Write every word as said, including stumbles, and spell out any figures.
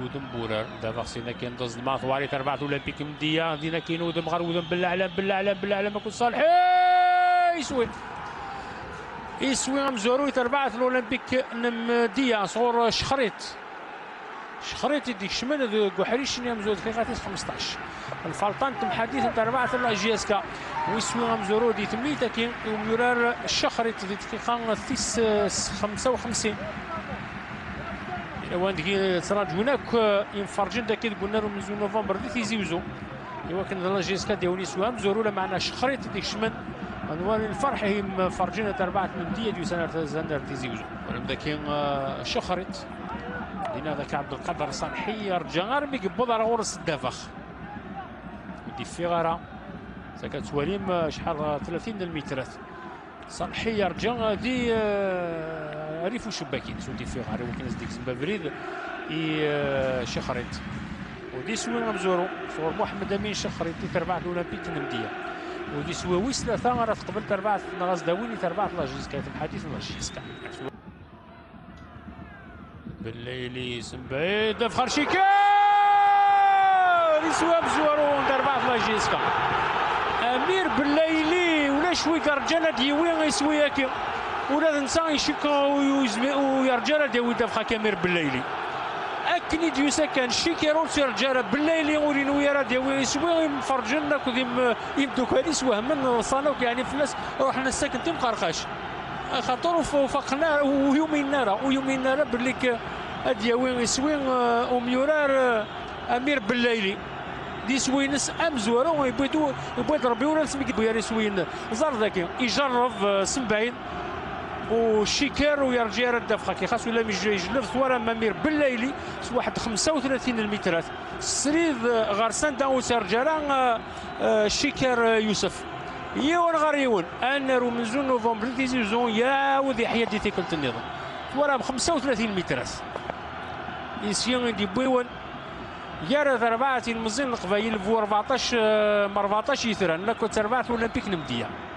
ودم بورار دابا خصنا كندوز الماطواري تربعت اولمبيك مديه دينا كينود مغار ودم بالعلام بالعلام بالعلام كون صالح يسوي يسوي مزورو تربعت الاولمبيك مديه صور شخريط شخريط يديك شمال كوحريش مزور دقيقه خمسطاش الفلطان تم حديث تربعت لا جي اس كا ويسوي مزورو دي تميتا كي وميرار الشخريط دي دقيقه تيس خمسة وخمسين وعندك تراج هناك ينفرجن داك قلنا له من نوفمبر دي تيزيوزو ايوا كان لا جي اس كا ديوني سوا مزورو لا معنا شخريط ديك شمن انوار الفرح هي مفرجين تربعت من ديه ديو سنه زندر تيزيوزو ولا بدا كاين شخريط لينا ذاك عبد القادر صالحي رجع غير ميقبض راه غورس الدافخ ودي فيغارا ساكا تواليم شحال ثلاثين المترات صالحي رجع دي ريفو شباكين سودي فيغارا وكناس ديك زنبا بريد اي شخريط ودي سوين مزورو صور محمد امين شخريط تربعت الاولمبيك نمديه ودي سوا ويس ثلاثه راه تقبل تربعت نغاز داويني تربعت لاجيسكا الحديث لاجيسكا بالليلي سمبعيد دفخر شيكا يسوى بزورو تربعت لاجيسكا امير بالليلي ولا شوي كرجاله ديوي يسوي هكا ولا انسان يشكا ويرجع ديوي دفخه كامير بالليلي اكني ديو سكن شيكيرون سير رجاله بالليلي ورينو يرا ديوي يسوي مفرجنا كذيم يبدو كاليس وهم صانوك يعني فلاس روحنا السكن تيم قرقاش خاطر وفقنا ويومين نرى ويومين نرى باللي ديوي يسوي وميورار امير بالليلي دي سوينس ام زورو يبغيتو يبغي ربي ولا سمي بيا سوين زار ذاك يجرب سبعين وشيكير ويرجع الدفخه كي خاصو ولا يجلب ثوره مامير بالليلي واحد خمسة وثلاثين المترات سريد غرسان داو سرجران شيكير يوسف يون غريون انا رو من زون نوفمبر تيزيزون يا ودي حياه دي تيكلت النظام ثوره ب خمسة وثلاثين مترات يسيون دي بويون يا ربعتي المزين القبايل بو أربعطاش م أربعطاش يثران لا كنت ربعت اولمبيك نمديه